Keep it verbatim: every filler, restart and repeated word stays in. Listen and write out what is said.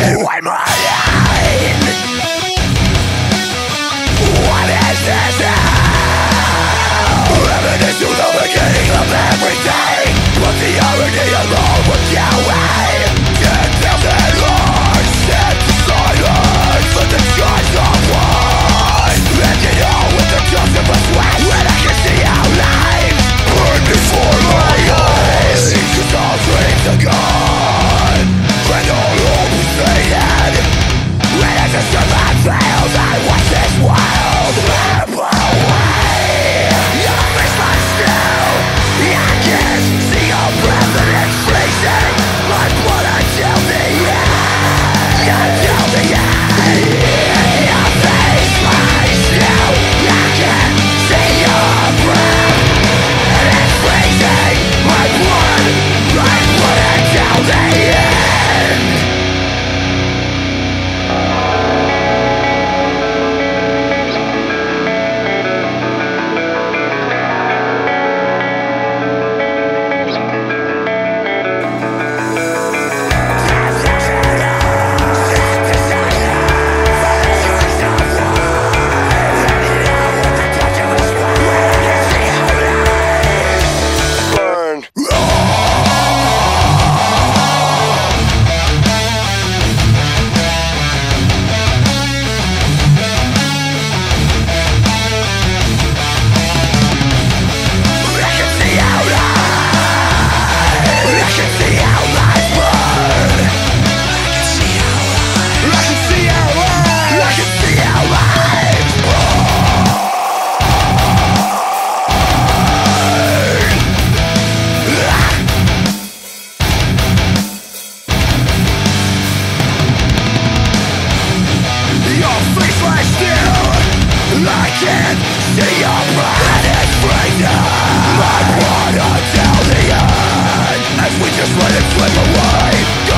I'm running. What is this now? Evidence to the beginning of everything. But the irony alone would get away. Ten thousand hearts set to silence for the choice of one. And it all with the dust of a sweat. When I can see our lives burn before my eyes. Cause all dreams are gone, and all hope is faded. When I just survive fails, I watch this world slip away. Your face lies still, I can see your breath and it's freezing my blood until the end, until the end. Your face lies still, I can see your breath and it's freezing my blood, my blood until the end. Let it slip away.